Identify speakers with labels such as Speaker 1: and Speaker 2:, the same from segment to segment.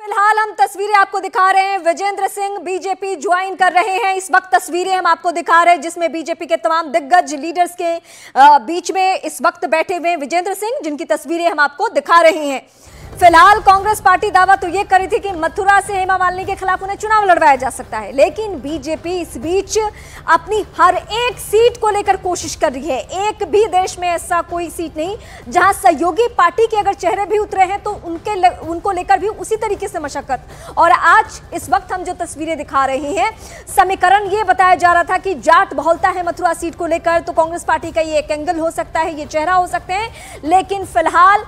Speaker 1: फिलहाल हम तस्वीरें आपको दिखा रहे हैं। विजेंद्र सिंह बीजेपी ज्वाइन कर रहे हैं। इस वक्त तस्वीरें हम आपको दिखा रहे हैं जिसमें बीजेपी के तमाम दिग्गज लीडर्स के बीच में इस वक्त बैठे हुए विजेंद्र सिंह, जिनकी तस्वीरें हम आपको दिखा रहे हैं। फिलहाल कांग्रेस पार्टी दावा तो ये करी थी कि मथुरा से हेमा मालिनी के खिलाफ उन्हें चुनाव लड़वाया जा सकता है, लेकिन बीजेपी इस बीच अपनी हर एक सीट को लेकर कोशिश कर रही है। एक भी देश में ऐसा कोई सीट नहीं जहां सहयोगी पार्टी के अगर चेहरे भी उतरे हैं तो उनको लेकर भी उसी तरीके से मशक्कत। और आज इस वक्त हम जो तस्वीरें दिखा रहे हैं, समीकरण ये बताया जा रहा था कि जाट बहुलता है मथुरा सीट को लेकर, तो कांग्रेस पार्टी का ये एक एंगल हो सकता है, ये चेहरा हो सकते हैं। लेकिन फिलहाल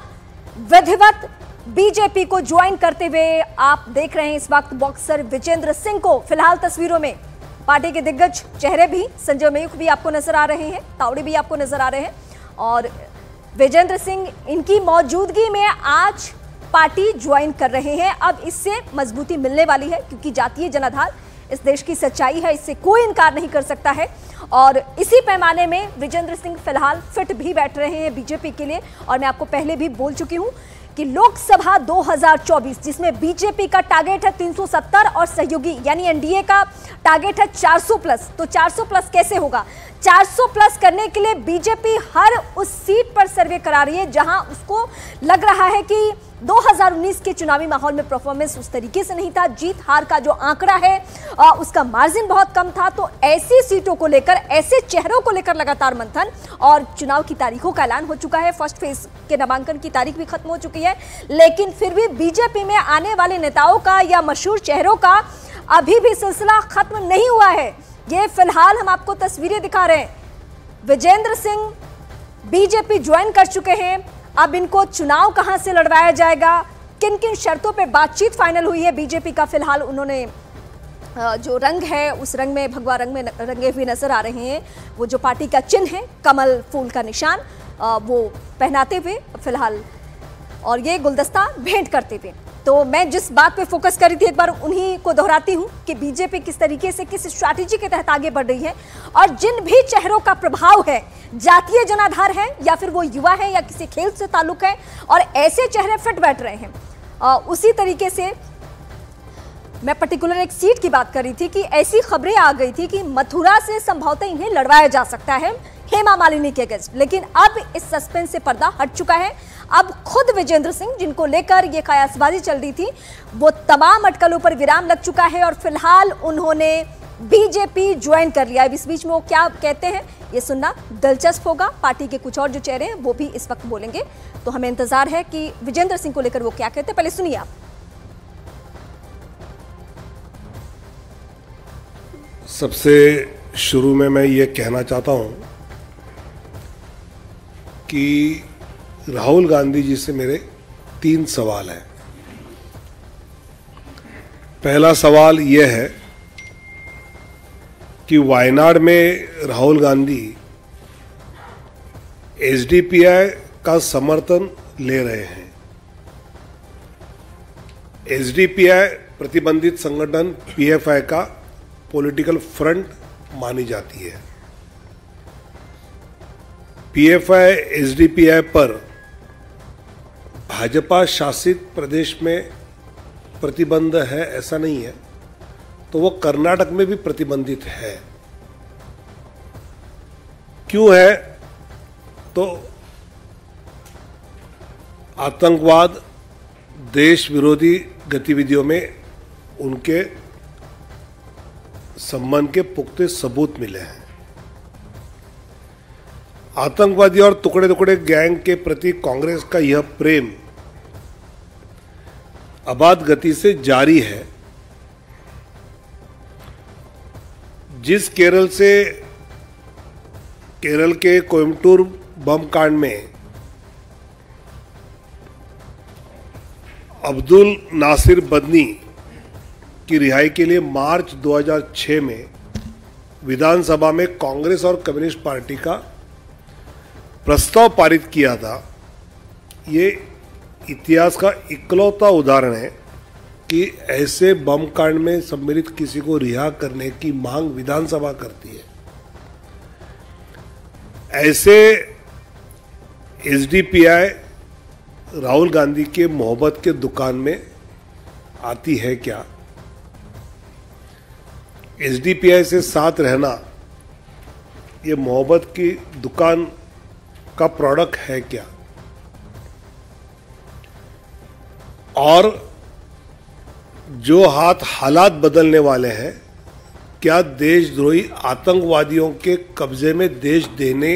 Speaker 1: विधिवत बीजेपी को ज्वाइन करते हुए आप देख रहे हैं इस वक्त बॉक्सर विजेंद्र सिंह को। फिलहाल तस्वीरों में पार्टी के दिग्गज चेहरे भी, संजय मयूख भी आपको नजर आ रहे हैं, तावड़े भी आपको नजर आ रहे हैं, और विजेंद्र सिंह इनकी मौजूदगी में आज पार्टी ज्वाइन कर रहे हैं। अब इससे मजबूती मिलने वाली है, क्योंकि जातीय जनाधार इस देश की सच्चाई है, इससे कोई इनकार नहीं कर सकता है। और इसी पैमाने में विजेंद्र सिंह फिलहाल फिट भी बैठ रहे हैं बीजेपी के लिए। और मैं आपको पहले भी बोल चुकी हूं कि लोकसभा 2024 जिसमें बीजेपी का टारगेट है 370 और सहयोगी यानी एनडीए का टारगेट है 400 प्लस, तो 400 प्लस कैसे होगा? 400 प्लस करने के लिए बीजेपी हर उस सीट पर सर्वे करा रही है जहां उसको लग रहा है कि 2019 के चुनावी माहौल में परफॉर्मेंस उस तरीके से नहीं था, जीत हार का जो आंकड़ा है उसका मार्जिन बहुत कम था। तो ऐसी सीटों को लेकर, ऐसे चेहरों को लेकर लगातार मंथन, और चुनाव की तारीखों का ऐलान हो चुका है। फर्स्ट फेज के नामांकन की तारीख भी खत्म हो चुकी है, लेकिन फिर भी बीजेपी में आने वाले नेताओं का या मशहूर चेहरों का अभी भी सिलसिला खत्म नहीं हुआ है। ये फिलहाल हम आपको तस्वीरें दिखा रहे हैं। विजेंद्र सिंह बीजेपी ज्वाइन कर चुके हैं। अब इनको चुनाव कहां से लड़वाया जाएगा, किन किन शर्तों पे बातचीत फाइनल हुई है बीजेपी का, फिलहाल उन्होंने जो रंग है उस रंग में, भगवा रंग में रंगे हुए नजर आ रहे हैं। वो जो पार्टी का चिन्ह है, कमल फूल का निशान, वो पहनाते हुए फिलहाल, और ये गुलदस्ता भेंट करते हुए। तो मैं जिस बात पे फोकस कर रही थी, एक बार उन्हीं को दोहराती हूं कि बीजेपी किस तरीके से, किस स्ट्रैटेजी के तहत आगे बढ़ रही है। और जिन भी चेहरों का प्रभाव है, जातीय जनाधार है या फिर वो युवा है या किसी खेल से ताल्लुक है, और ऐसे चेहरे फिट बैठ रहे हैं। उसी तरीके से मैं पर्टिकुलर एक सीट की बात कर रही थी कि ऐसी खबरें आ गई थी कि मथुरा से संभवतः इन्हें लड़वाया जा सकता है हेमा मालिनी के अगेंस्ट। लेकिन अब इस सस्पेंस से पर्दा हट चुका है। अब खुद विजेंद्र सिंह, जिनको लेकर ये कयासबाजी चल रही थी, वो तमाम अटकलों पर विराम लग चुका है और फिलहाल उन्होंने बीजेपी ज्वाइन कर लिया है। इस बीच में वो क्या कहते हैं ये सुनना दिलचस्प होगा। पार्टी के कुछ और जो चेहरे हैं वो भी इस वक्त बोलेंगे, तो हमें इंतजार है कि विजेंद्र सिंह को लेकर वो क्या कहते हैं। पहले सुनिए आप।
Speaker 2: सबसे शुरू में मैं ये कहना चाहता हूं कि राहुल गांधी जी से मेरे 3 सवाल हैं। पहला सवाल यह है कि वायनाड में राहुल गांधी एसडीपीआई का समर्थन ले रहे हैं। एसडीपीआई प्रतिबंधित संगठन पीएफआई का पॉलिटिकल फ्रंट मानी जाती है। पीएफआई एसडीपीआई पर भाजपा शासित प्रदेश में प्रतिबंध है ऐसा नहीं है, तो वो कर्नाटक में भी प्रतिबंधित है। क्यों है? तो आतंकवाद, देश विरोधी गतिविधियों में उनके संबंध के पुख्ते सबूत मिले हैं। आतंकवादी और टुकड़े टुकड़े गैंग के प्रति कांग्रेस का यह प्रेम अबाध गति से जारी है। जिस केरल के कोयम्बटूर बम कांड में अब्दुल नासिर बदनी की रिहाई के लिए मार्च 2006 में विधानसभा में कांग्रेस और कम्युनिस्ट पार्टी का प्रस्ताव पारित किया था, ये इतिहास का इकलौता उदाहरण है कि ऐसे बम कांड में सम्मिलित किसी को रिहा करने की मांग विधानसभा करती है। ऐसे एसडीपीआई राहुल गांधी के मोहब्बत के दुकान में आती है क्या? एसडीपीआई से साथ रहना ये मोहब्बत की दुकान का प्रोडक्ट है क्या? और जो हालात बदलने वाले हैं, क्या देशद्रोही आतंकवादियों के कब्जे में देश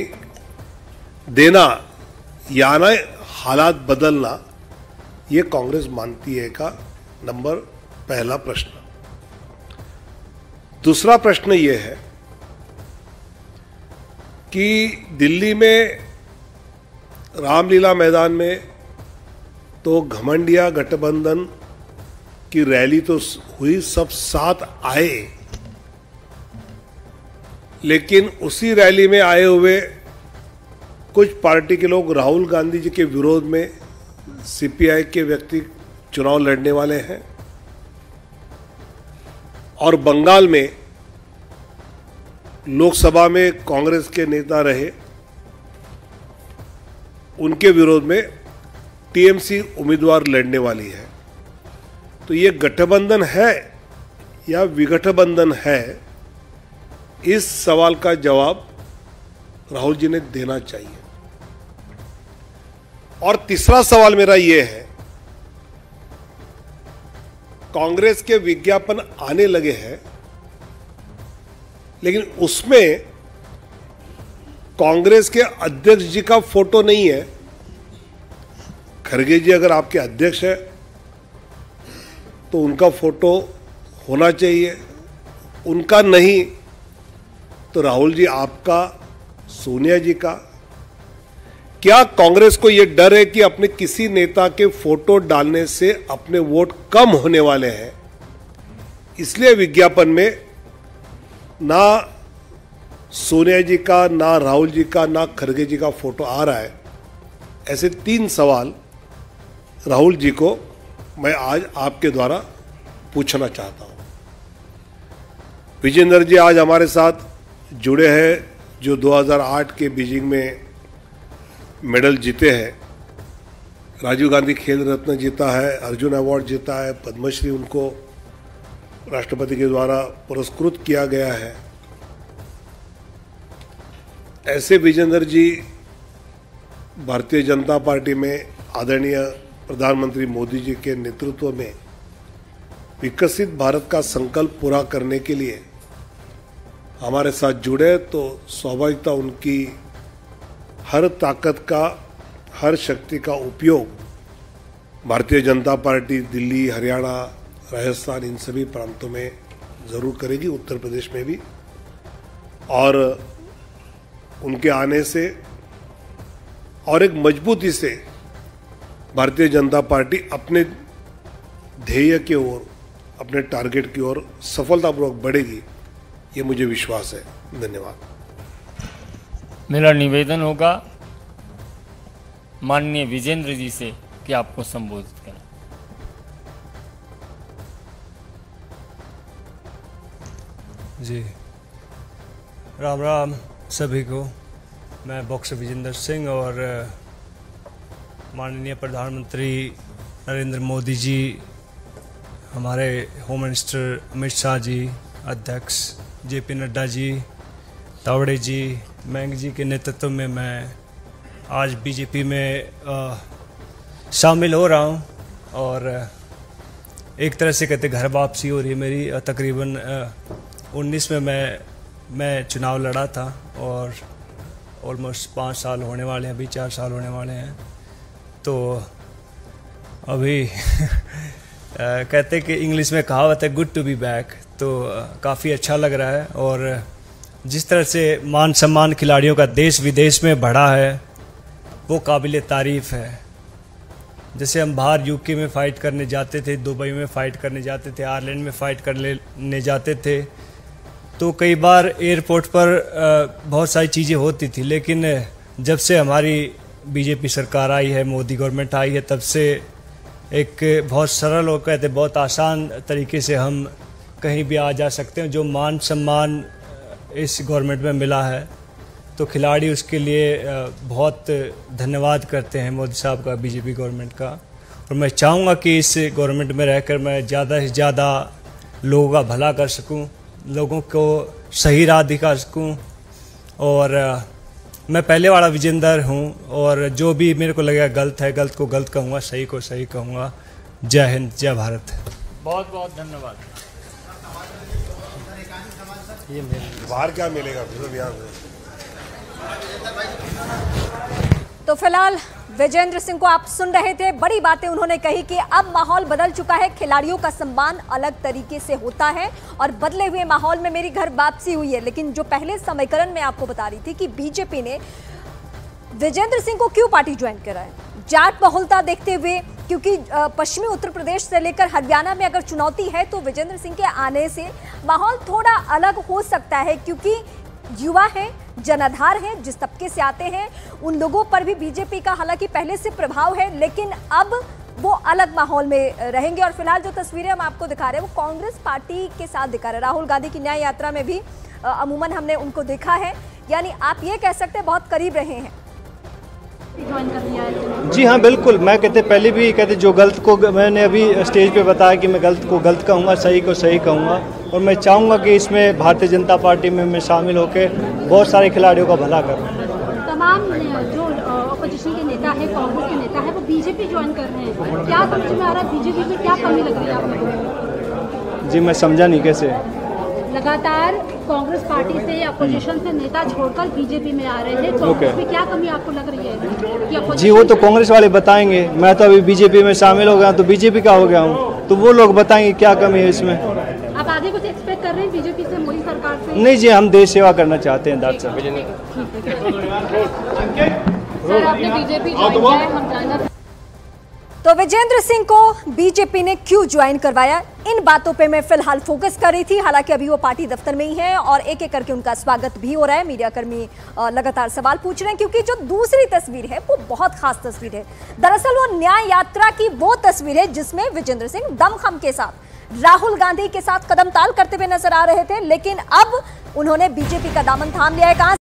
Speaker 2: देना या ना हालात बदलना, ये कांग्रेस मानती है का नंबर पहला प्रश्न। दूसरा प्रश्न ये है कि दिल्ली में रामलीला मैदान में तो घमंडिया गठबंधन की रैली तो हुई, सब साथ आए, लेकिन उसी रैली में आए हुए कुछ पार्टी के लोग राहुल गांधी जी के विरोध में सीपीआई के व्यक्ति चुनाव लड़ने वाले हैं, और बंगाल में लोकसभा में कांग्रेस के नेता रहे, उनके विरोध में टीएमसी उम्मीदवार लड़ने वाली है। तो ये गठबंधन है या विगठबंधन है, इस सवाल का जवाब राहुल जी ने देना चाहिए। और तीसरा सवाल मेरा यह है, कांग्रेस के विज्ञापन आने लगे हैं, लेकिन उसमें कांग्रेस के अध्यक्ष जी का फोटो नहीं है। खड़गे जी अगर आपके अध्यक्ष है तो उनका फोटो होना चाहिए, उनका नहीं तो राहुल जी आपका, सोनिया जी का। क्या कांग्रेस को यह डर है कि अपने किसी नेता के फोटो डालने से अपने वोट कम होने वाले हैं, इसलिए विज्ञापन में ना सोनिया जी का, ना राहुल जी का, ना खड़गे जी का फोटो आ रहा है? ऐसे 3 सवाल राहुल जी को मैं आज आपके द्वारा पूछना चाहता हूं। विजेंद्र जी आज हमारे साथ जुड़े हैं, जो 2008 के बीजिंग में मेडल जीते हैं, राजीव गांधी खेल रत्न जीता है, अर्जुन अवार्ड जीता है, पद्मश्री उनको राष्ट्रपति के द्वारा पुरस्कृत किया गया है। ऐसे विजेंद्र जी भारतीय जनता पार्टी में आदरणीय प्रधानमंत्री मोदी जी के नेतृत्व में विकसित भारत का संकल्प पूरा करने के लिए हमारे साथ जुड़े, तो स्वाभाविकता उनकी हर ताकत का, हर शक्ति का उपयोग भारतीय जनता पार्टी दिल्ली, हरियाणा, राजस्थान, इन सभी प्रांतों में ज़रूर करेगी, उत्तर प्रदेश में भी। और उनके आने से और एक मजबूती से भारतीय जनता पार्टी अपने ध्येय की ओर, अपने टारगेट की ओर सफलतापूर्वक बढ़ेगी, ये मुझे विश्वास है। धन्यवाद।
Speaker 3: मेरा निवेदन होगा माननीय विजेंद्र जी से कि आपको संबोधित करें।
Speaker 4: जी, राम राम सभी को। मैं बॉक्सर विजेंद्र सिंह और माननीय प्रधानमंत्री नरेंद्र मोदी जी, हमारे होम मिनिस्टर अमित शाह जी, अध्यक्ष जेपी नड्डा जी, तावड़े जी, मैंग जी के नेतृत्व में मैं आज बीजेपी में शामिल हो रहा हूं, और एक तरह से कहते घर वापसी हो रही है मेरी। तकरीबन 19 में मैं चुनाव लड़ा था और ऑलमोस्ट 5 साल होने वाले हैं, अभी 4 साल होने वाले हैं। तो अभी कहते कि इंग्लिश में कहावत है गुड टू बी बैक, तो काफ़ी अच्छा लग रहा है। और जिस तरह से मान सम्मान खिलाड़ियों का देश विदेश में बढ़ा है वो काबिल तारीफ़ है। जैसे हम बाहर यूके में फ़ाइट करने जाते थे, दुबई में फ़ाइट करने जाते थे, आयरलैंड में फ़ाइट करने जाते थे, तो कई बार एयरपोर्ट पर बहुत सारी चीज़ें होती थी, लेकिन जब से हमारी बीजेपी सरकार आई है, मोदी गवर्नमेंट आई है, तब से एक बहुत सरल और कहते बहुत आसान तरीके से हम कहीं भी आ जा सकते हैं। जो मान सम्मान इस गवर्नमेंट में मिला है तो खिलाड़ी उसके लिए बहुत धन्यवाद करते हैं मोदी साहब का, बीजेपी गवर्नमेंट का। और मैं चाहूँगा कि इस गवर्नमेंट में रहकर मैं ज़्यादा से ज़्यादा लोगों का भला कर सकूँ, लोगों को सही राह दिखा सकूँ। और मैं पहले वाला विजेंद्र हूँ और जो भी मेरे को लगेगा गलत है, गलत को गलत कहूँगा, सही को सही कहूँगा। जय हिंद, जय भारत।
Speaker 3: बहुत बहुत धन्यवाद।
Speaker 2: बाहर क्या मिलेगा फिर यहाँ
Speaker 1: तो फिलहाल विजेंद्र सिंह को आप सुन रहे थे। बड़ी बातें उन्होंने कही कि अब माहौल बदल चुका है, खिलाड़ियों का सम्मान अलग तरीके से होता है और बदले हुए माहौल में मेरी घर वापसी हुई है। लेकिन जो पहले समीकरण में आपको बता रही थी कि बीजेपी ने विजेंद्र सिंह को क्यों पार्टी ज्वाइन करा है, जाट बहुलता देखते हुए, क्योंकि पश्चिमी उत्तर प्रदेश से लेकर हरियाणा में अगर चुनौती है तो विजेंद्र सिंह के आने से माहौल थोड़ा अलग हो सकता है, क्योंकि युवा हैं, जनाधार हैं, जिस तबके से आते हैं उन लोगों पर भी बीजेपी का हालांकि पहले से प्रभाव है, लेकिन अब वो अलग माहौल में रहेंगे। और फिलहाल जो तस्वीरें हम आपको दिखा रहे हैं वो कांग्रेस पार्टी के साथ दिखा रहे हैं। राहुल गांधी की न्याय यात्रा में भी अमूमन हमने उनको देखा है, यानी आप ये कह सकते हैं बहुत करीब रहे हैं।
Speaker 5: जी हाँ, बिल्कुल। मैं कहते पहले भी कहते जो गलत को, मैंने अभी स्टेज पे बताया कि मैं गलत को गलत कहूँगा, सही को सही कहूँगा। और मैं चाहूँगा कि इसमें भारतीय जनता पार्टी में मैं शामिल होकर बहुत सारे खिलाड़ियों का भला करूँ।
Speaker 6: तमाम जो अपोजिशन के नेता है, कांग्रेस के नेता है, वो बीजेपी ज्वाइन कर रहे हैं। क्या समझ में आ रहा है बीजेपी में क्या कमी लग रही है आपको?
Speaker 5: जी मैं समझा नहीं कैसे।
Speaker 6: लगातार कांग्रेस पार्टी से अपोजिशन से नेता छोड़कर बीजेपी में आ रहे हैं, कांग्रेस में क्या कमी आपको लग रही है?
Speaker 5: जी वो तो कांग्रेस वाले बताएंगे, मैं तो अभी बीजेपी में शामिल हो गया, तो बीजेपी का हो गया हूँ, तो वो लोग बताएंगे क्या कमी है इसमें।
Speaker 6: आप आगे कुछ एक्सपेक्ट कर रहे हैं बीजेपी से, मोदी सरकार से?
Speaker 5: नहीं जी, हम देश सेवा करना चाहते हैं।
Speaker 6: सर, आपने बीजेपी ज्वाइन किया है, हम जानना।
Speaker 1: तो विजेंद्र सिंह को बीजेपी ने क्यों ज्वाइन करवाया, इन बातों पे मैं फिलहाल फोकस कर रही थी। हालांकि अभी वो पार्टी दफ्तर में ही है और एक एक करके उनका स्वागत भी हो रहा है। मीडियाकर्मी लगातार सवाल पूछ रहे हैं, क्योंकि जो दूसरी तस्वीर है वो बहुत खास तस्वीर है। दरअसल वो न्याय यात्रा की वो तस्वीर है जिसमें विजेंद्र सिंह दमखम के साथ राहुल गांधी के साथ कदम ताल करते हुए नजर आ रहे थे, लेकिन अब उन्होंने बीजेपी का दामन थाम लिया है। कहां